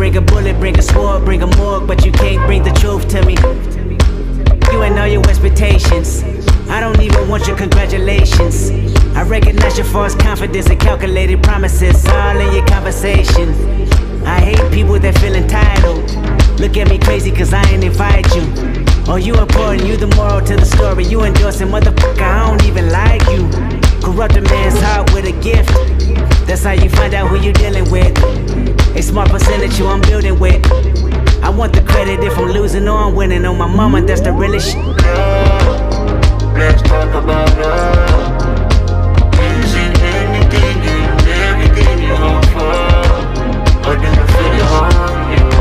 bring a bullet, bring a sword, bring a morgue, but you can't bring the truth to me. You and all your expectations, I don't even want your congratulations. I recognize your false confidence and calculated promises all in your conversation. I hate people that feel entitled. Look at me crazy cause I ain't invite you. Oh, you important, you the moral to the story. You endorsing, motherfucker, I don't even like you. Corrupt a man's heart with a gift. That's how you find out who you dealing with. A small percentage you I'm building with. I want the credit if I'm losing or I'm winning. On my mama, that's the realest shit. Let's talk about love. Is it anything and everything you hope for? Or do you feel it on you?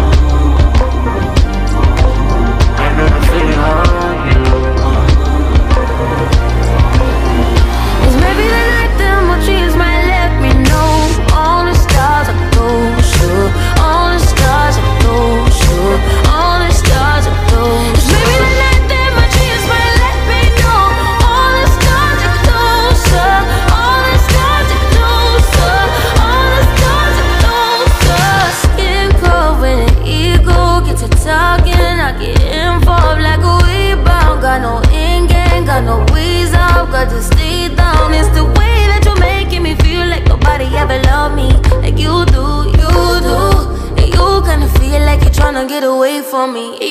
I know the feeling on you. It's maybe the night that my dreams might let me know. All the stars are closer. All the stars are closer. All the stars are closer. It's maybe the night that my dreams might let me know. All the stars are closer. All the stars are closer. All the stars are closer. Skin cold when the ego gets to talking. I get involved like a rebound. Got no in-game, got no ways out. Got to stay down. It's the way that you're making me feel like nobody ever loved me like you do, you do. And you kinda feel like you're tryna get away from me.